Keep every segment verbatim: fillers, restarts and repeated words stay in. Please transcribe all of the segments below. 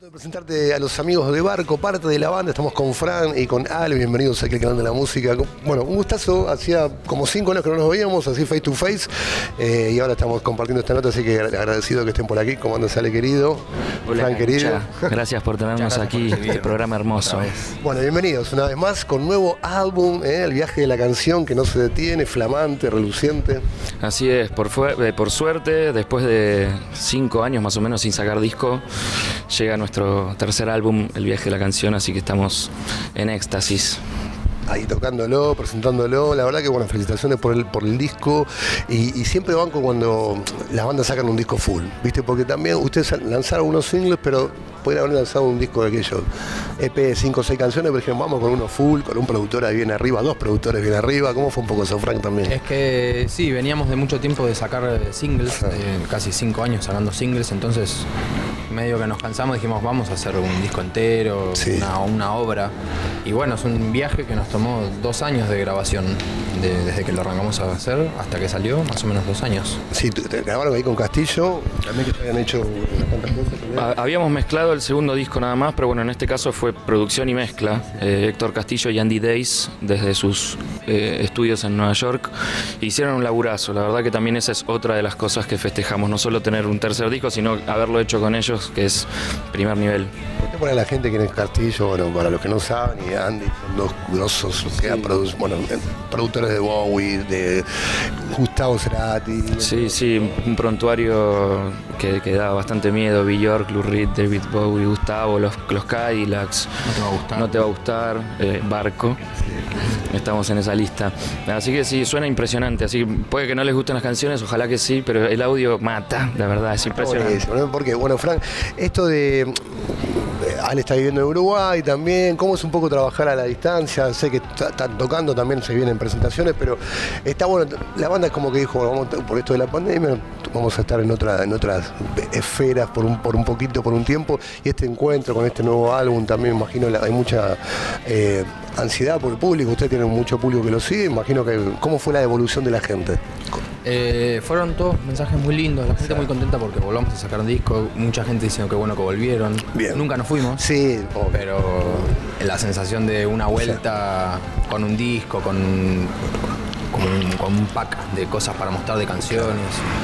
De presentarte a los amigos de Barco, parte de la banda. Estamos con Fran y con Ale, bienvenidos aquí al canal de la música. Bueno, un gustazo, hacía como cinco años que no nos veíamos, así face to face, eh, y ahora estamos compartiendo esta nota, así que agradecido que estén por aquí. ¿Cómo andas, Ale, querido? Hola, Fran, querido. Gracias por tenernos aquí, por este programa hermoso. Bueno, bienvenidos una vez más con nuevo álbum, eh, el viaje de la canción que no se detiene, flamante, reluciente. Así es, por, fue, por suerte, después de cinco años más o menos sin sacar disco, llega nuestro tercer álbum, El viaje de la canción, así que estamos en éxtasis. Ahí tocándolo, presentándolo, la verdad que bueno, felicitaciones por el, por el disco y, y siempre banco cuando las bandas sacan un disco full, ¿viste? Porque también ustedes lanzaron unos singles, pero podrían haber lanzado un disco de aquellos E P de cinco o seis canciones, por ejemplo, vamos con uno full, con un productor ahí bien arriba, dos productores bien arriba. ¿Cómo fue un poco eso, Frank, también? Es que sí, veníamos de mucho tiempo de sacar singles, eh, casi cinco años sacando singles, entonces medio que nos cansamos, dijimos vamos a hacer un disco entero, sí. una, una obra. Y bueno, es un viaje que nos tomó dos años de grabación, de, desde que lo arrancamos a hacer hasta que salió, más o menos dos años. Sí, te grabaron ahí con Castillo, también que ya habían hecho unas cuantas cosas también. Habíamos mezclado el segundo disco nada más, pero bueno, en este caso fue producción y mezcla. Eh, Héctor Castillo y Andy Days, desde sus eh, estudios en Nueva York, hicieron un laburazo. La verdad que también esa es otra de las cosas que festejamos, no solo tener un tercer disco, sino haberlo hecho con ellos, que es primer nivel. Usted pone a la gente que es Castillo, bueno, para los que no saben, y Andy son dos grosos que han produ bueno, productores de Bowie, de Gustavo Cerati. Sí, sí, un prontuario que, que da bastante miedo. Björk, Lou Reed, David Bowie, Gustavo, los, los Cadillacs. No te va a gustar. No te va a gustar, eh, Barco. Estamos en esa lista. Así que sí, suena impresionante. Así que puede que no les gusten las canciones, ojalá que sí, pero el audio mata, la verdad, es impresionante. ¿No? Porque, bueno, Frank, esto de... Ale está viviendo en Uruguay también, ¿cómo es un poco trabajar a la distancia? Sé que están tocando, también se vienen presentaciones, pero está bueno, la banda es como que dijo, bueno, vamos, por esto de la pandemia, vamos a estar en, otra, en otras esferas por un, por un poquito, por un tiempo, y este encuentro con este nuevo álbum también, imagino, hay mucha eh, ansiedad por el público, ustedes tienen mucho público que lo sigue, imagino que, ¿cómo fue la evolución de la gente? Eh, fueron todos mensajes muy lindos, la gente sí. muy contenta porque volvamos a sacar un disco, mucha gente diciendo que bueno que volvieron. Bien. Nunca nos fuimos, sí, pero la sensación de una vuelta sí. con un disco, con, con, un, con un pack de cosas para mostrar, de canciones.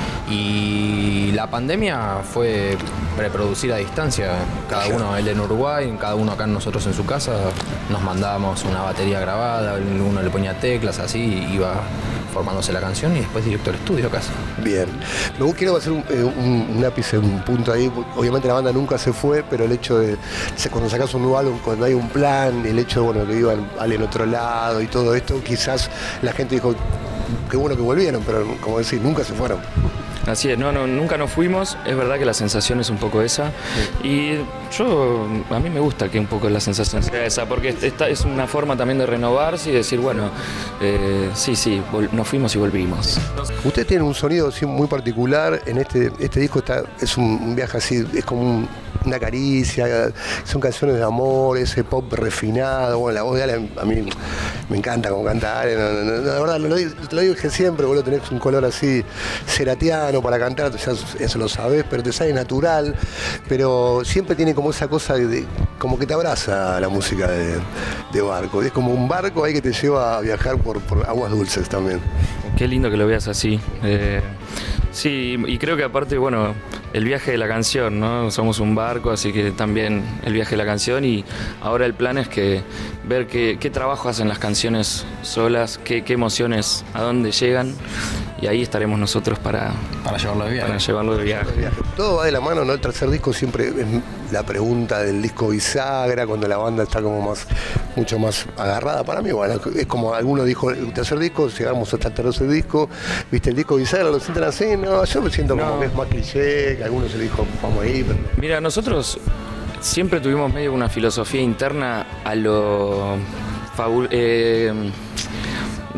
Y la pandemia fue preproducir a distancia, cada uno, él en Uruguay, cada uno acá nosotros en su casa, nos mandábamos una batería grabada, uno le ponía teclas, así, iba formándose la canción y después directo al estudio casi. Bien. Me quiero hacer un, un, un ápice, un punto ahí. Obviamente la banda nunca se fue, pero el hecho de cuando sacas un nuevo álbum, cuando hay un plan, el hecho de bueno, que iban al otro lado y todo esto, quizás la gente dijo, qué bueno que volvieron, pero como decís, nunca se fueron. Así es, no, no, nunca nos fuimos, es verdad que la sensación es un poco esa, sí. Y yo, a mí me gusta que un poco la sensación sea esa, porque esta es una forma también de renovarse y decir, bueno, eh, sí, sí, nos fuimos y volvimos. Ustedes tienen un sonido así muy particular, en este, este disco está, es un, un viaje así, es como un, una caricia, son canciones de amor, ese pop refinado, bueno, la voz de Ale a mí me encanta como canta Ale, no, no, no, la verdad, lo, lo digo que siempre, vos lo tenés un color así ceratiano para cantar, ya eso lo sabés, pero te sale natural, pero siempre tiene como esa cosa de, de como que te abraza la música de, de Barco, es como un barco ahí que te lleva a viajar por, por aguas dulces también. Qué lindo que lo veas así. Eh, sí, y creo que aparte, bueno, el viaje de la canción, ¿no? Somos un barco, así que también el viaje de la canción, y ahora el plan es que ver qué, qué trabajo hacen las canciones solas, qué, qué emociones, a dónde llegan, y ahí estaremos nosotros para, para llevarlo de viaje. Para llevarlo de viaje. Todo va de la mano, ¿no? El tercer disco siempre es la pregunta del disco bisagra, cuando la banda está como más, mucho más agarrada. Para mí, bueno, es como alguno dijo, el tercer disco, llegamos hasta el tercer disco, viste, el disco bisagra, lo sienten así, no, yo me siento no. como que es más cliché, que algunos se dijo, vamos ahí. Pero... Mira, nosotros siempre tuvimos medio una filosofía interna a lo fabul... Eh,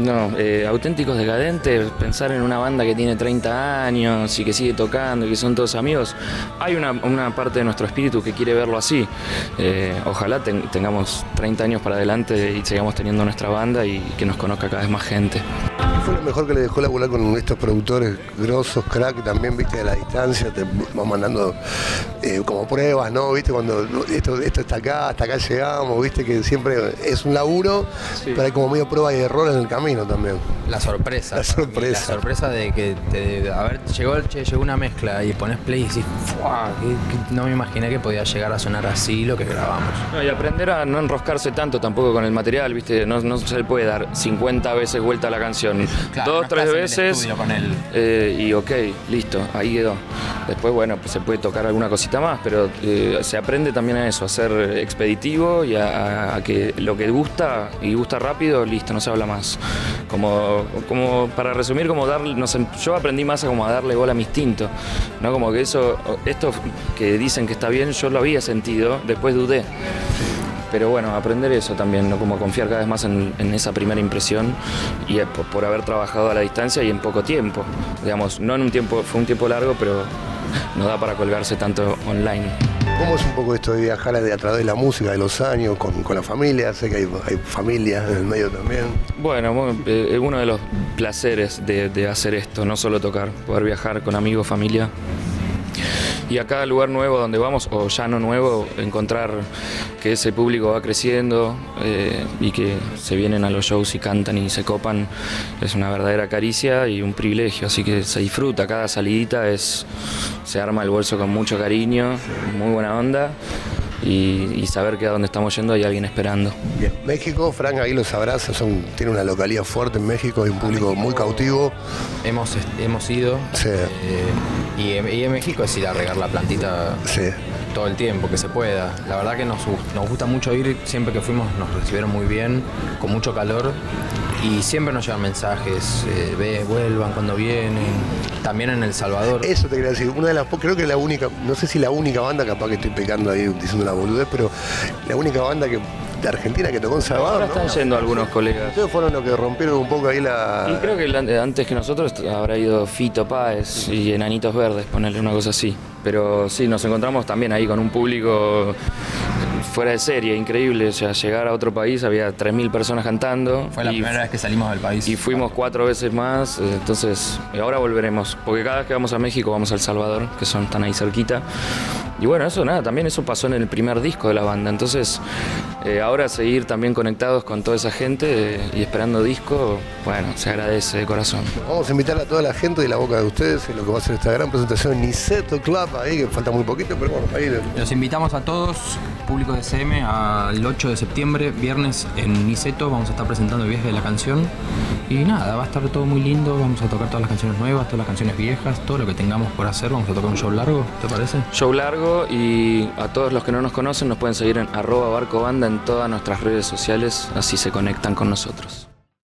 No, eh, Auténticos Decadentes, pensar en una banda que tiene treinta años y que sigue tocando y que son todos amigos, hay una, una parte de nuestro espíritu que quiere verlo así. Eh, ojalá ten, tengamos treinta años para adelante y sigamos teniendo nuestra banda y que nos conozca cada vez más gente. ¿Qué fue lo mejor que le dejó laburar con estos productores grosos, crack, que también, viste, de la distancia, te van mandando eh, como pruebas, ¿no? Viste, cuando esto, esto está acá, hasta acá llegamos, viste, que siempre es un laburo, sí, pero hay como medio prueba y error en el camino también. La sorpresa. La sorpresa. La sorpresa de que, te, a ver, llegó, che, llegó una mezcla y pones play y decís, ¡fuah! Que, que no me imaginé que podía llegar a sonar así lo que grabamos. No, y aprender a no enroscarse tanto tampoco con el material, viste, no, no se le puede dar cincuenta veces vuelta a la canción. Claro, Dos, no tres veces con él. Eh, y ok, listo, ahí quedó. Después, bueno, pues se puede tocar alguna cosita más, pero eh, se aprende también a eso, a ser expeditivo y a, a que lo que gusta y gusta rápido, listo, no se habla más. Como, como para resumir, como darle, no sé, yo aprendí más a como a darle bola a mi instinto, ¿no? Como que eso, esto que dicen que está bien, yo lo había sentido, después dudé. Pero bueno, aprender eso también, ¿no? Como confiar cada vez más en, en esa primera impresión y por, por haber trabajado a la distancia y en poco tiempo. Digamos, no en un tiempo, fue un tiempo largo, pero no da para colgarse tanto online. ¿Cómo es un poco esto de viajar a, a través de la música, de los años, con, con la familia? Sé que hay, hay familias en el medio también. Bueno, es uno de los placeres de, de hacer esto, no solo tocar, poder viajar con amigos, familia. Y a cada lugar nuevo donde vamos, o ya no nuevo, encontrar que ese público va creciendo eh, y que se vienen a los shows y cantan y se copan, es una verdadera caricia y un privilegio, así que se disfruta, cada salidita es, se arma el bolso con mucho cariño, muy buena onda. Y, y saber que a donde estamos yendo hay alguien esperando. Bien. México, Frank, ahí los abrazos, son, tiene una localidad fuerte en México, hay un público México, muy cautivo. Hemos, hemos ido, sí. eh, y, y en México es ir a regar la plantita sí. todo el tiempo que se pueda. La verdad que nos, nos gusta mucho ir, siempre que fuimos nos recibieron muy bien, con mucho calor. Y siempre nos llevan mensajes, eh, ve, vuelvan cuando vienen, también en El Salvador. Eso te quería decir, una de las, creo que la única, no sé si la única banda, capaz que estoy pecando ahí diciendo una boludez, pero la única banda que de Argentina que tocó en Salvador. Ahora están ¿no? yendo algunos colegas. Ustedes fueron los que rompieron un poco ahí la... Y creo que antes que nosotros habrá ido Fito Páez y Enanitos Verdes, ponerle una cosa así. Pero sí, nos encontramos también ahí con un público fuera de serie, increíble. O sea, llegar a otro país, había tres mil personas cantando. Fue la primera vez que salimos del país. Y fuimos cuatro veces más, entonces ahora volveremos. Porque cada vez que vamos a México vamos a El Salvador, que son tan ahí cerquita. Y bueno, eso nada, también eso pasó en el primer disco de la banda. Entonces, eh, ahora seguir también conectados con toda esa gente eh, y esperando disco, bueno, se agradece de corazón. Vamos a invitar a toda la gente de la boca de ustedes en lo que va a ser esta gran presentación en Niceto Club, ahí que falta muy poquito, pero bueno, ahí... Los invitamos a todos, público de C M, al ocho de septiembre, viernes en Niceto, vamos a estar presentando el viaje de la canción. Y nada, va a estar todo muy lindo, vamos a tocar todas las canciones nuevas, todas las canciones viejas, todo lo que tengamos por hacer, vamos a tocar un show largo, ¿te parece? Show largo, y a todos los que no nos conocen nos pueden seguir en arroba barcobanda en todas nuestras redes sociales, así se conectan con nosotros.